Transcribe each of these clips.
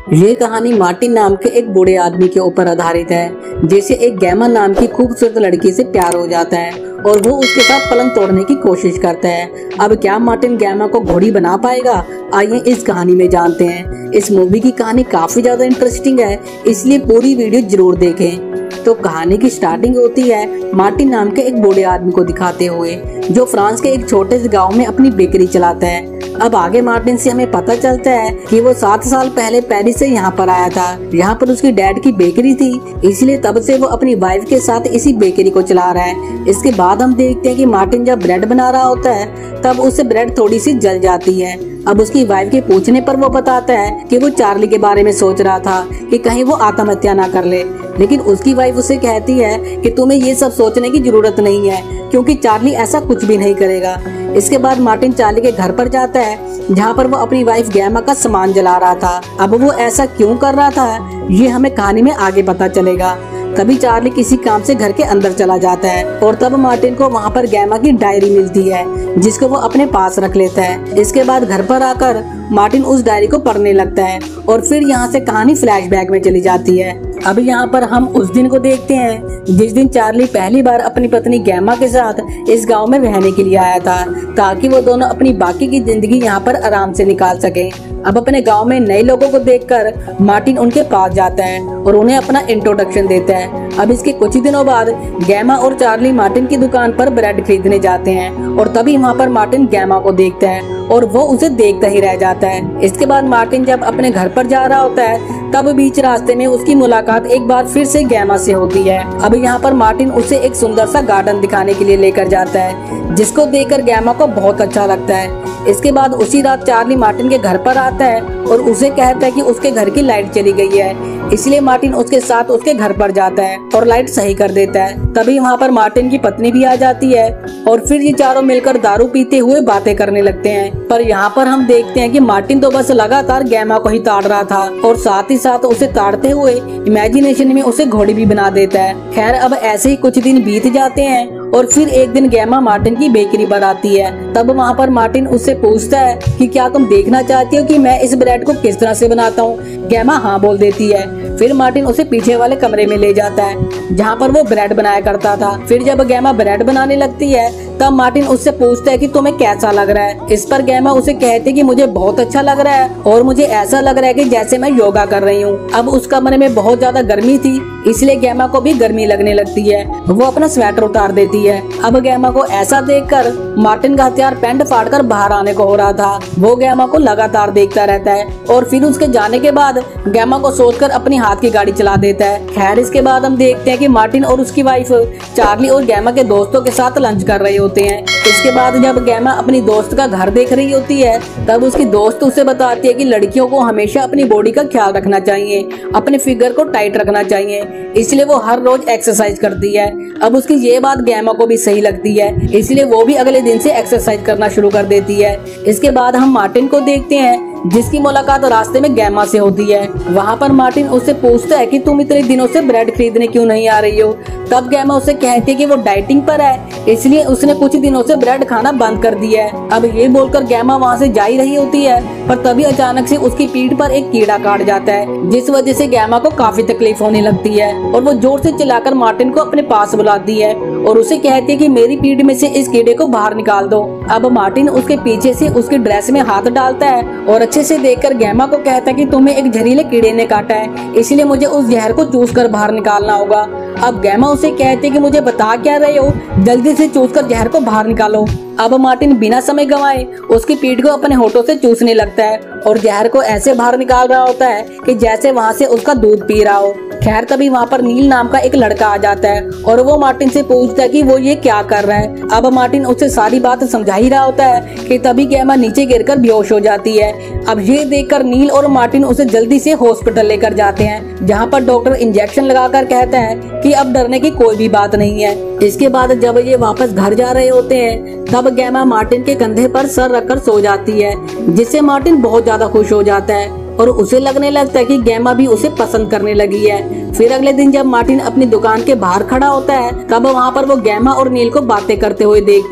ये कहानी मार्टिन नाम के एक बूढ़े आदमी के ऊपर आधारित है, जिसे एक गैमा नाम की खूबसूरत लड़की से प्यार हो जाता है और वो उसके साथ पलंग तोड़ने की कोशिश करता है। अब क्या मार्टिन गैमा को घोड़ी बना पाएगा? आइए इस कहानी में जानते हैं। इस मूवी की कहानी काफी ज्यादा इंटरेस्टिंग है, इसलिए पूरी वीडियो जरूर देखें। तो कहानी की स्टार्टिंग होती है मार्टिन नाम के एक बूढ़े आदमी को दिखाते हुए, जो फ्रांस के एक छोटे से गांव में अपनी बेकरी चलाता है। अब आगे मार्टिन से हमें पता चलता है कि वो 7 साल पहले पेरिस से यहाँ पर आया था। यहाँ पर उसकी डैड की बेकरी थी, इसलिए तब से वो अपनी वाइफ के साथ इसी बेकरी को चला रहा है। इसके बाद हम देखते हैं कि मार्टिन जब ब्रेड बना रहा होता है तब उससे ब्रेड थोड़ी सी जल जाती है। अब उसकी वाइफ के पूछने पर वो बताता है कि वो चार्ली के बारे में सोच रहा था कि कहीं वो आत्महत्या ना कर ले, लेकिन उसकी वाइफ उसे कहती है कि तुम्हें ये सब सोचने की जरूरत नहीं है, क्योंकि चार्ली ऐसा कुछ भी नहीं करेगा। इसके बाद मार्टिन चार्ली के घर पर जाता है, जहाँ पर वो अपनी वाइफ गैमा का सामान जला रहा था। अब वो ऐसा क्यों कर रहा था, ये हमें कहानी में आगे पता चलेगा। तभी चार्ली किसी काम से घर के अंदर चला जाता है और तब मार्टिन को वहाँ पर गैमा की डायरी मिलती है, जिसको वो अपने पास रख लेता है। इसके बाद घर पर आकर मार्टिन उस डायरी को पढ़ने लगता है और फिर यहाँ से कहानी फ्लैशबैक में चली जाती है। अब यहाँ पर हम उस दिन को देखते हैं जिस दिन चार्ली पहली बार अपनी पत्नी गैमा के साथ इस गांव में रहने के लिए आया था, ताकि वो दोनों अपनी बाकी की जिंदगी यहाँ पर आराम से निकाल सकें। अब अपने गांव में नए लोगों को देखकर मार्टिन उनके पास जाता है और उन्हें अपना इंट्रोडक्शन देता है। अब इसके कुछ ही दिनों बाद गैमा और चार्ली मार्टिन की दुकान पर ब्रेड खरीदने जाते हैं और तभी वहाँ पर मार्टिन गैमा को देखता है और वो उसे देखता ही रह जाता है। इसके बाद मार्टिन जब अपने घर पर जा रहा होता है तब बीच रास्ते में उसकी मुलाकात एक बार फिर से गैमा से होती है। अब यहाँ पर मार्टिन उसे एक सुंदर सा गार्डन दिखाने के लिए लेकर जाता है, जिसको देखकर गैमा को बहुत अच्छा लगता है। इसके बाद उसी रात चार्ली मार्टिन के घर पर आता है और उसे कहता है कि उसके घर की लाइट चली गई है, इसलिए मार्टिन उसके साथ उसके घर पर जाता है और लाइट सही कर देता है। तभी वहाँ पर मार्टिन की पत्नी भी आ जाती है और फिर ये चारों मिलकर दारू पीते हुए बातें करने लगते हैं। पर यहाँ पर हम देखते हैं कि मार्टिन तो बस लगातार गैमा को ही ताड़ रहा था और साथ ही साथ उसे ताड़ते हुए इमेजिनेशन में उसे घोड़ी भी बना देता है। खैर, अब ऐसे ही कुछ दिन बीत जाते हैं और फिर एक दिन गैमा मार्टिन की बेकरी पर आती है। तब वहाँ पर मार्टिन उससे पूछता है कि क्या तुम देखना चाहती हो कि मैं इस ब्रेड को किस तरह से बनाता हूँ? गैमा हाँ बोल देती है। फिर मार्टिन उसे पीछे वाले कमरे में ले जाता है, जहाँ पर वो ब्रेड बनाया करता था। फिर जब गैमा ब्रेड बनाने लगती है तब मार्टिन उससे पूछता है कि तुम्हें कैसा लग रहा है? इस पर गैमा उसे कहती है कि मुझे बहुत अच्छा लग रहा है और मुझे ऐसा लग रहा है कि जैसे मैं योगा कर रही हूँ। अब उस कमरे में बहुत ज्यादा गर्मी थी, इसलिए गैमा को भी गर्मी लगने लगती है। वो अपना स्वेटर उतार देती है। अब गैमा को ऐसा देखकर मार्टिन का हथियार पैंट फाड़कर बाहर आने को हो रहा था। वो गैमा को लगातार देखता रहता है और फिर उसके जाने के बाद गैमा को सोचकर अपनी हाथ की गाड़ी चला देता है। खैर, इसके बाद हम देखते हैं कि मार्टिन और उसकी वाइफ चार्ली और गैमा के दोस्तों के साथ लंच कर रहे होते हैं। इसके बाद जब गैमा अपनी दोस्त का घर देख रही होती है तब उसकी दोस्त उसे बताती है कि लड़कियों को हमेशा अपनी बॉडी का ख्याल रखना चाहिए, अपने फिगर को टाइट रखना चाहिए, इसलिए वो हर रोज एक्सरसाइज करती है। अब उसकी ये बात गैमा को भी सही लगती है, इसलिए वो भी अगले दिन से एक्सरसाइज करना शुरू कर देती है। इसके बाद हम मार्टिन को देखते हैं, जिसकी मुलाकात रास्ते में गैमा से होती है। वहाँ पर मार्टिन उससे पूछता है कि तुम इतने दिनों से ब्रेड खरीदने क्यों नहीं आ रही हो? तब गैमा उसे कहती है कि वो डाइटिंग पर है, इसलिए उसने कुछ दिनों से ब्रेड खाना बंद कर दिया है। अब ये बोलकर गैमा वहाँ से जा ही रही होती है, पर तभी अचानक से उसकी पीठ पर एक कीड़ा काट जाता है, जिस वजह से गैमा को काफी तकलीफ होने लगती है और वो जोर से चिल्लाकर मार्टिन को अपने पास बुलाती है और उसे कहती है कि मेरी पीठ में से इस कीड़े को बाहर निकाल दो। अब मार्टिन उसके पीछे से उसकी ड्रेस में हाथ डालता है और अच्छे से देखकर गैमा को कहता है कि तुम्हें एक जहरीले कीड़े ने काटा है, इसलिए मुझे उस जहर को चूस कर बाहर निकालना होगा। अब गैमा उसे कहती है कि मुझे बता क्या रहे हो, जल्दी से चूस कर जहर को बाहर निकालो। अब मार्टिन बिना समय गंवाए उसकी पीठ को अपने होठों से चूसने लगता है और जहर को ऐसे बाहर निकाल रहा होता है कि जैसे वहाँ से उसका दूध पी रहा हो। खैर, तभी वहाँ पर नील नाम का एक लड़का आ जाता है और वो मार्टिन से पूछता है कि वो ये क्या कर रहा है। अब मार्टिन उसे सारी बात समझा ही रहा होता है कि तभी गैमा नीचे गिरकर बेहोश हो जाती है। अब ये देखकर नील और मार्टिन उसे जल्दी से हॉस्पिटल लेकर जाते हैं, जहाँ पर डॉक्टर इंजेक्शन लगाकर कहता है कि अब डरने की कोई भी बात नहीं है। इसके बाद जब ये वापस घर जा रहे होते हैं तब गैमा मार्टिन के कंधे पर सर रखकर सो जाती है, जिससे मार्टिन बहुत ज्यादा खुश हो जाता है और उसे लगने लगता है कि गैमा भी उसे पसंद करने लगी है। फिर अगले दिन जब मार्टिन अपनी दुकान के बाहर खड़ा होता है तब वहाँ पर वो गैमा और नील को बातें करते हुए देखता है।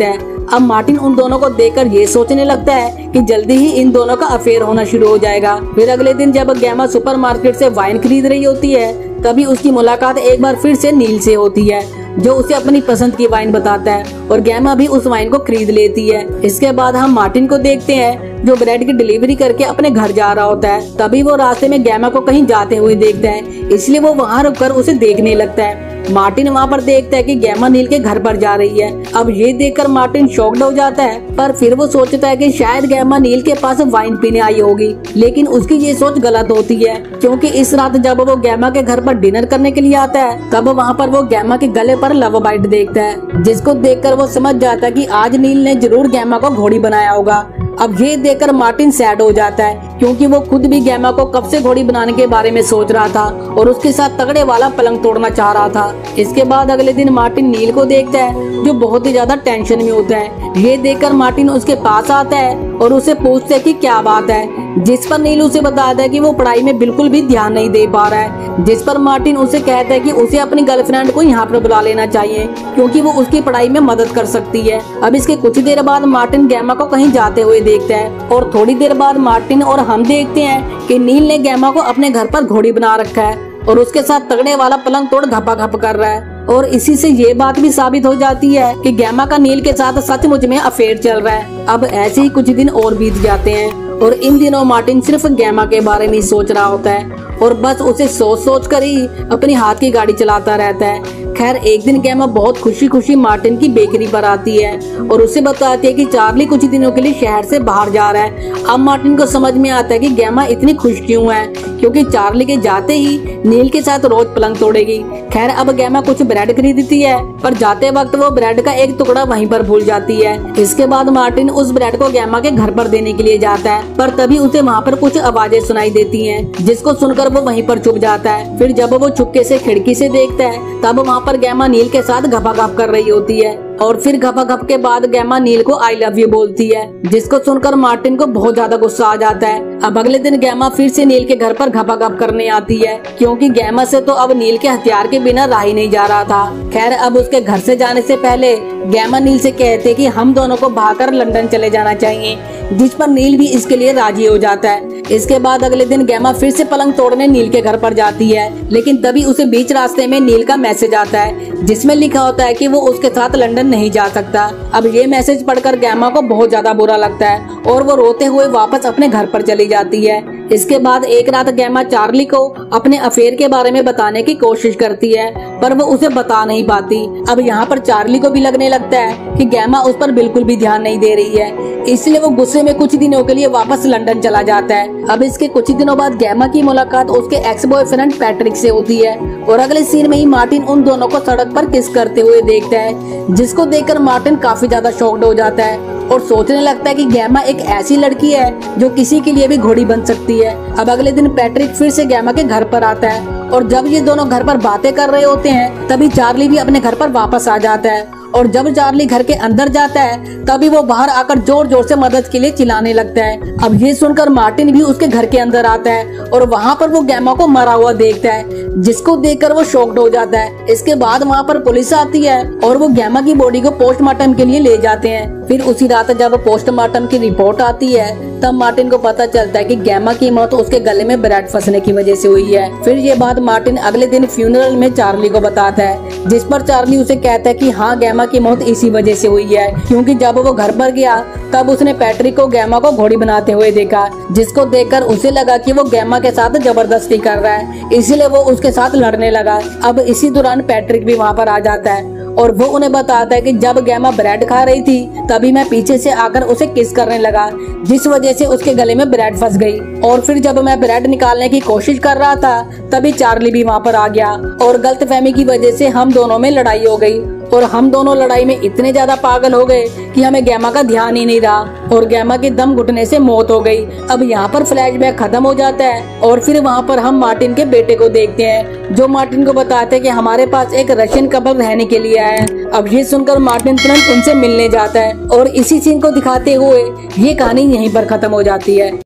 अब मार्टिन उन दोनों को देखकर ये सोचने लगता है कि जल्दी ही इन दोनों का अफेयर होना शुरू हो जाएगा। फिर अगले दिन जब गैमा सुपरमार्केट से वाइन खरीद रही होती है, तभी उसकी मुलाकात एक बार फिर से नील से होती है, जो उसे अपनी पसंद की वाइन बताता है और गैमा भी उस वाइन को खरीद लेती है। इसके बाद हम मार्टिन को देखते हैं जो ब्रेड की डिलीवरी करके अपने घर जा रहा होता है। तभी वो रास्ते में गैमा को कहीं जाते हुए देखता है, इसलिए वो वहाँ रुककर उसे देखने लगता है। मार्टिन वहाँ पर देखता है कि गैमा नील के घर पर जा रही है। अब ये देखकर मार्टिन शॉक्ड हो जाता है, पर फिर वो सोचता है कि शायद गैमा नील के पास वाइन पीने आई होगी, लेकिन उसकी ये सोच गलत होती है, क्योंकि इस रात जब वो गैमा के घर पर डिनर करने के लिए आता है, तब वहाँ पर वो गैमा के गले पर लव बाइट देखता है, जिसको देखकर वो समझ जाता है कि आज नील ने जरूर गैमा को घोड़ी बनाया होगा। अब ये देखकर मार्टिन सैड हो जाता है, क्योंकि वो खुद भी गैमा को कब से घोड़ी बनाने के बारे में सोच रहा था और उसके साथ तगड़े वाला पलंग तोड़ना चाह रहा था। इसके बाद अगले दिन मार्टिन नील को देखता है, जो बहुत ही ज्यादा टेंशन में होता है। ये देखकर मार्टिन उसके पास आता है और उसे पूछता है कि क्या बात है, जिस पर नील उसे बताता है कि वो पढ़ाई में बिल्कुल भी ध्यान नहीं दे पा रहा है। जिस पर मार्टिन उसे कहता है कि उसे अपनी गर्लफ्रेंड को यहाँ पर बुला लेना चाहिए, क्योंकि वो उसकी पढ़ाई में मदद कर सकती है। अब इसके कुछ देर बाद मार्टिन गैमा को कहीं जाते हुए देखता है और थोड़ी देर बाद मार्टिन और हम देखते हैं कि नील ने गैमा को अपने घर पर घोड़ी बना रखा है और उसके साथ तगड़े वाला पलंग तोड़ घपा-घप कर रहा है। और इसी से ये बात भी साबित हो जाती है कि गैमा का नील के साथ सचमुच में अफेयर चल रहा है। अब ऐसे ही कुछ दिन और बीत जाते हैं और इन दिनों मार्टिन सिर्फ गैमा के बारे में सोच रहा होता है और बस उसे सोच कर ही अपनी हाथ की गाड़ी चलाता रहता है। खैर एक दिन गैमा बहुत खुशी खुशी मार्टिन की बेकरी पर आती है और उसे बताती है कि चार्ली कुछ दिनों के लिए शहर से बाहर जा रहा है। अब मार्टिन को समझ में आता है कि गैमा इतनी खुश क्यों है, क्योंकि चार्ली के जाते ही नील के साथ रोज पलंग तोड़ेगी। खैर अब गैमा कुछ ब्रेड खरीदती है, पर जाते वक्त वो ब्रेड का एक टुकड़ा वहीं पर भूल जाती है। इसके बाद मार्टिन उस ब्रेड को गैमा के घर पर देने के लिए जाता है, पर तभी उसे वहाँ पर कुछ आवाजें सुनाई देती हैं, जिसको सुनकर वो वहीं पर चुप जाता है। फिर जब वो चुपके से खिड़की से देखता है, तब वहाँ पर गैमा नील के साथ घपा-घप कर रही होती है और फिर घपा-घप के बाद गैमा नील को आई लव यू बोलती है, जिसको सुनकर मार्टिन को बहुत ज्यादा गुस्सा आ जाता है। अब अगले दिन गैमा फिर से नील के घर पर घपा-घप करने आती है, क्योंकि गैमा से तो अब नील के हथियार के बिना रह ही नहीं जा रहा था। खैर अब उसके घर से जाने से पहले गैमा नील से कहते कि हम दोनों को भागकर लंदन चले जाना चाहिए, जिस पर नील भी इसके लिए राजी हो जाता है। इसके बाद अगले दिन गैमा फिर से पलंग तोड़ने नील के घर पर जाती है, लेकिन तभी उसे बीच रास्ते में नील का मैसेज आता है, जिसमें लिखा होता है कि वो उसके साथ लंदन नहीं जा सकता। अब ये मैसेज पढ़कर गैमा को बहुत ज्यादा बुरा लगता है और वो रोते हुए वापस अपने घर पर चली जाती है। इसके बाद एक रात गैमा चार्ली को अपने अफेयर के बारे में बताने की कोशिश करती है, पर वो उसे बता नहीं पाती। अब यहाँ पर चार्ली को भी लगने लगता है कि गैमा उस पर बिल्कुल भी ध्यान नहीं दे रही है, इसलिए वो गुस्से में कुछ दिनों के लिए वापस लंदन चला जाता है। अब इसके कुछ दिनों बाद गैमा की मुलाकात उसके एक्स बॉयफ्रेंड पैट्रिक से होती है और अगले सीन में ही मार्टिन उन दोनों को सड़क पर किस करते हुए देखता है, जिसको देखकर मार्टिन काफी ज्यादा शॉक्ड हो जाता है और सोचने लगता है कि गैमा एक ऐसी लड़की है जो किसी के लिए भी घोड़ी बन सकती है। अब अगले दिन पैट्रिक फिर से गैमा के घर पर आता है और जब ये दोनों घर पर बातें कर रहे होते हैं, तभी चार्ली भी अपने घर पर वापस आ जाता है और जब चार्ली घर के अंदर जाता है, तभी वो बाहर आकर जोर जोर से मदद के लिए चिल्लाने लगता है। अब ये सुनकर मार्टिन भी उसके घर के अंदर आता है और वहाँ पर वो गैमा को मरा हुआ देखता है, जिसको देखकर वो शॉक्ड हो जाता है। इसके बाद वहाँ पर पुलिस आती है और वो गैमा की बॉडी को पोस्टमार्टम के लिए ले जाते हैं। फिर उसी रात जब पोस्टमार्टम की रिपोर्ट आती है, तब मार्टिन को पता चलता है कि गैमा की मौत उसके गले में ब्रेड फंसने की वजह से हुई है। फिर ये बात मार्टिन अगले दिन फ्यूनरल में चार्ली को बताता है, जिस पर चार्ली उसे कहता है कि हाँ गैमा की मौत इसी वजह से हुई है, क्योंकि जब वो घर पर गया तब उसने पैट्रिक को गैमा को घोड़ी बनाते हुए देखा, जिसको देखकर उसे लगा कि वो गैमा के साथ जबरदस्ती कर रहा है, इसलिए वो उसके साथ लड़ने लगा। अब इसी दौरान पैट्रिक भी वहाँ पर आ जाता है और वो उन्हें बताता है कि जब गैमा ब्रेड खा रही थी, तभी मैं पीछे से आकर उसे किस करने लगा, जिस वजह से उसके गले में ब्रेड फंस गई। और फिर जब मैं ब्रेड निकालने की कोशिश कर रहा था, तभी चार्ली भी वहाँ पर आ गया और गलतफहमी की वजह से हम दोनों में लड़ाई हो गई और हम दोनों लड़ाई में इतने ज्यादा पागल हो गए कि हमें गैमा का ध्यान ही नहीं रहा और गैमा के दम घुटने से मौत हो गई। अब यहाँ पर फ्लैशबैक खत्म हो जाता है और फिर वहाँ पर हम मार्टिन के बेटे को देखते हैं, जो मार्टिन को बताते हैं कि हमारे पास एक रशियन कपल रहने के लिए आया है। अब ये सुनकर मार्टिन तुरंत उनसे मिलने जाता है और इसी सीन को दिखाते हुए ये कहानी यहीं पर खत्म हो जाती है।